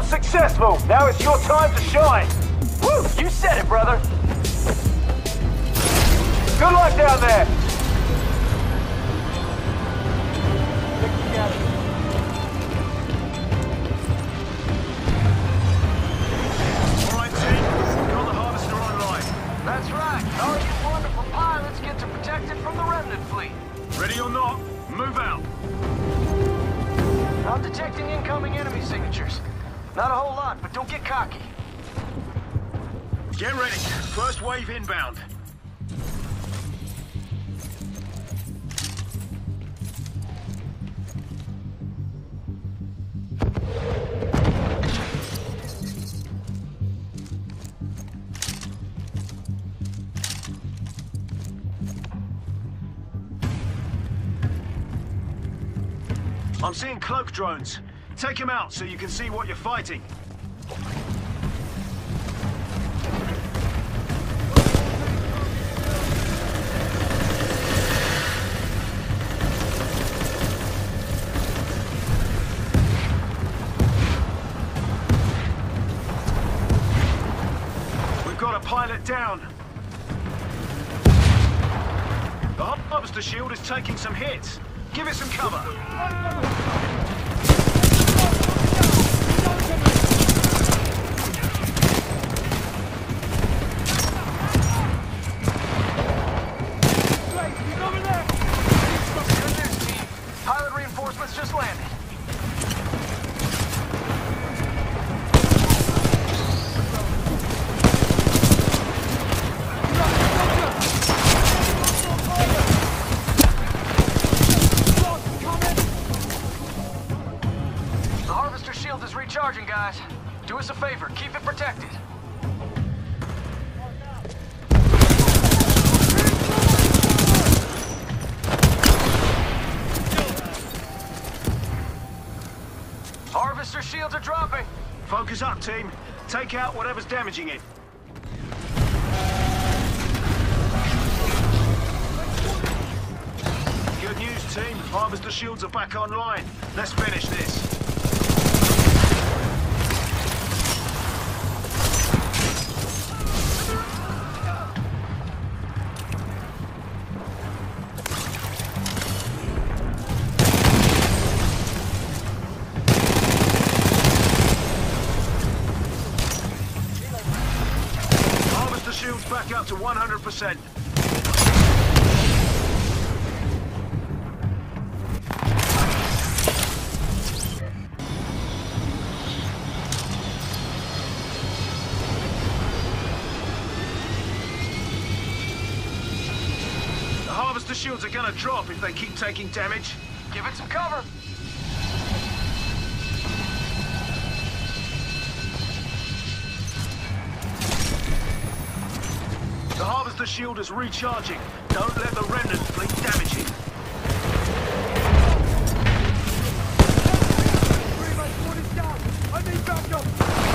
successful. Now it's your time to shine. Woo! You said it, brother. Good luck down there. All right, team. We've got the harvester online. That's right. All you wonderful pilots get to protect it from the remnant fleet. Ready or not, move out. I'm detecting incoming enemy signatures. Not a whole lot, but don't get cocky. Get ready. First wave inbound. I'm seeing cloak drones. Take them out so you can see what you're fighting. We've got a pilot down. The harvester shield is taking some hits. Give it some cover. Pilot reinforcements just landed. The harvester shield is recharging, guys. Do us a favor, keep it protected. Harvester shields are dropping. Focus up, team. Take out whatever's damaging it. Good news, team. Harvester shields are back online. Let's finish this. Harvester shields back up to 100%. The shields are gonna drop if they keep taking damage. Give it some cover. The harvester shield is recharging. Don't let the remnant fleet damage it. I need backup.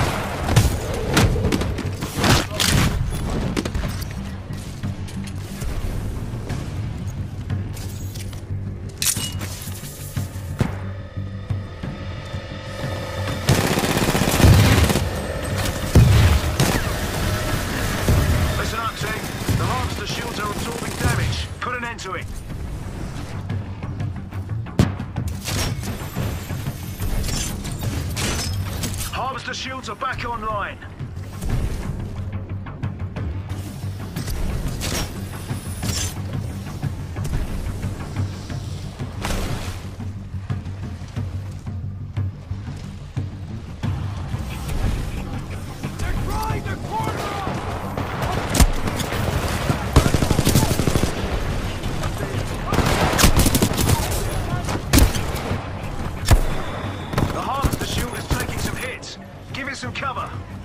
To it. Harvester shields are back online. Some cover.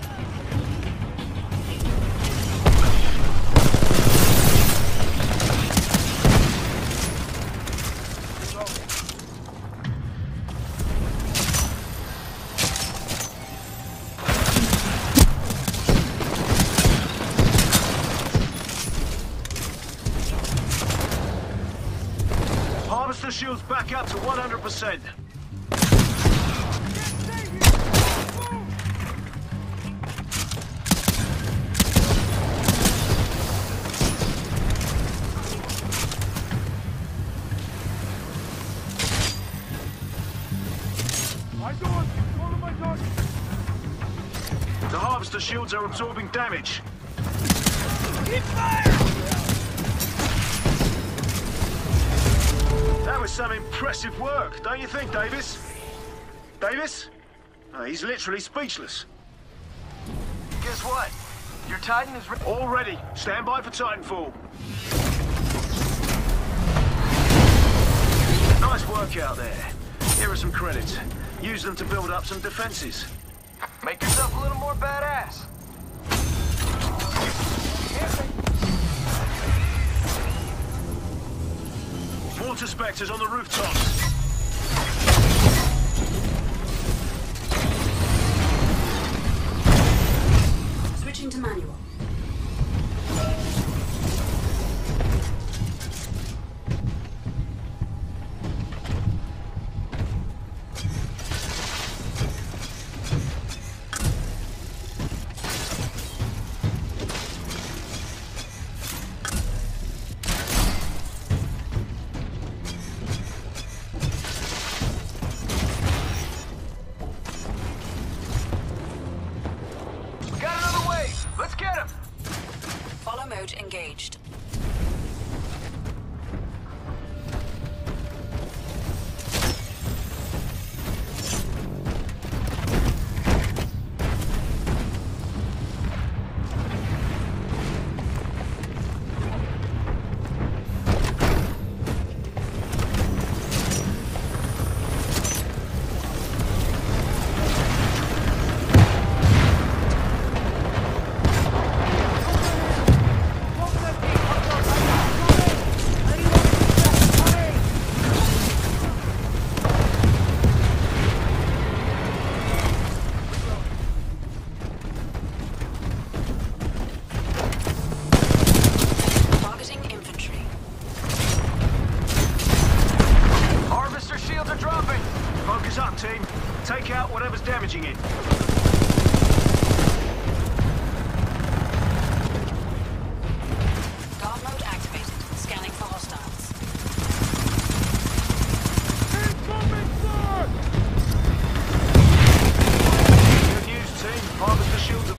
Harvester shields back up to 100%. The harvester shields are absorbing damage. Keep fire! That was some impressive work, don't you think, Davis? Davis? Oh, he's literally speechless. Guess what? Your Titan is ready. All ready. Stand by for Titanfall. Nice work out there. Here are some credits. Use them to build up some defenses. Make yourself a little more badass. Mortar Spectres on the rooftops. Switching to manual. We got another wave. Let's get him. Follow mode engaged. Targeting infantry. Harvester shields are dropping. Focus up, team. Take out whatever's damaging it. Guard mode activated. Scanning for hostiles. Good news, team. Harvester shields are